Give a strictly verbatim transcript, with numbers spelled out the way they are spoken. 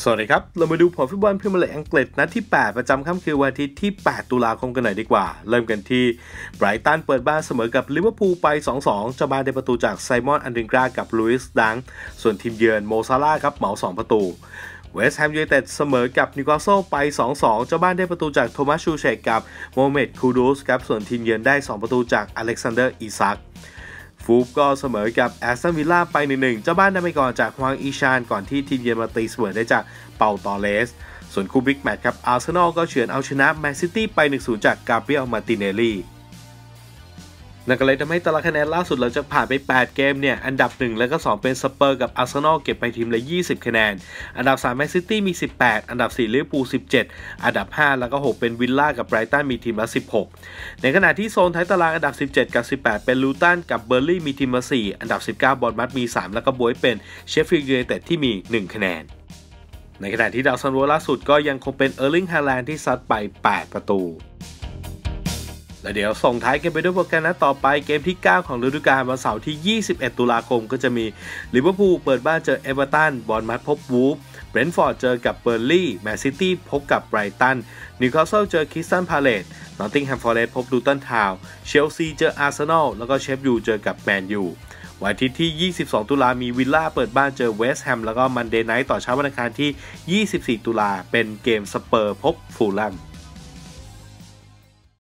สวัสดีครับเรามาดูผลฟุตบอลพรีเมียร์ลีกอังกฤษนัดที่แปดประจำค่ำคืนวันอาทิตย์ที่แปดตุลาคมกันหน่อยดีกว่าเริ่มกันที่ไบรตันเปิดบ้านเสมอกับลิเวอร์พูลไป สองสอง เจ้าบ้านได้ประตูจากไซมอนอันดิงกรากับลุยส์ดังส่วนทีมเยือนโมซาร่าครับเหมาสองประตูเวสต์แฮมยูไนเต็ดเสมอกับนิวคาสเซิลไป สองสอง เจ้าบ้านได้ประตูจากโทมัสชูเชกกับโมฮัมเหม็ดคูดูสครับส่วนทีมเยือนได้สองประตูจากอเล็กซานเดอร์อิซักฟูฟก็เสมอกับแอสตันวิลล่าไป หนึ่งหนึ่ง เจ้าบ้านนำไปก่อนจากฮวางอีชานก่อนที่ทีมเยือนมาตีเสมอได้จากเปาตอเรสส่วนคู่บิ๊กแมตช์ครับอาร์เซนอลก็เฉือนเอาชนะแมนซิตี้ไป หนึ่งศูนย์ จากกาเบรียลมาติเนลลี่นั่นก็เลยทำให้ตารางคะแนนล่าสุดหลังจากผ่านไปแปดเกมเนี่ยอันดับหนึ่งและก็สองเป็นสเปอร์กับอาร์เซนอลเก็บไปทีมละยี่สิบคะแนนอันดับสามแมนซิตี้มีสิบแปดอันดับสี่ลิเวอร์พูลสิบเจ็ดอันดับห้าแล้วก็หกเป็นวิลล่ากับไบรตันมีทีมละสิบหกในขณะที่โซนท้ายตารางอันดับสิบเจ็ดกับสิบแปดเป็นลูตันกับเบอร์ลี่มีทีมละสี่อันดับสิบเก้าบอร์นมัธมีสามแล้วก็บวยเป็นเชฟฟิลด์ยูไนเต็ดที่มีหนึ่งคะแนนในขณะที่ดาวซันโวล่าสุดก็ยังคงเป็นเออร์ลิงฮาแลนด์ที่ซัดไปแปดประตูและเดี๋ยวส่งท้ายกันไปด้วยโปรแกรมนัดต่อไปเกมที่เก้าของฤดูกาลวันเสาร์ที่ยี่สิบเอ็ดตุลาคมก็จะมีลิเวอร์พูลเปิดบ้านเจอเอเวอร์ตันบอร์นมัธพบวูฟเบรนท์ฟอร์ดเจอกับเบอร์ลี่แมนซิตี้พบกับไบรตันนิวคาสเซิลเจอคริสตัลพาเลซนอตติงแฮมฟอเรสต์พบลูตันทาวน์เชลซีเจออาร์เซนอลแล้วก็เชฟยูเจอกับแมนยูวันอาทิตย์ที่ยี่สิบสองตุลามีวิลล่าเปิดบ้านเจอเวสต์แฮมแล้วก็มันเดย์ไนท์ต่อเช้าวันอังคารที่ยี่สิบสี่ตุลาเป็นเกมสเปอร์พบฟูลแลม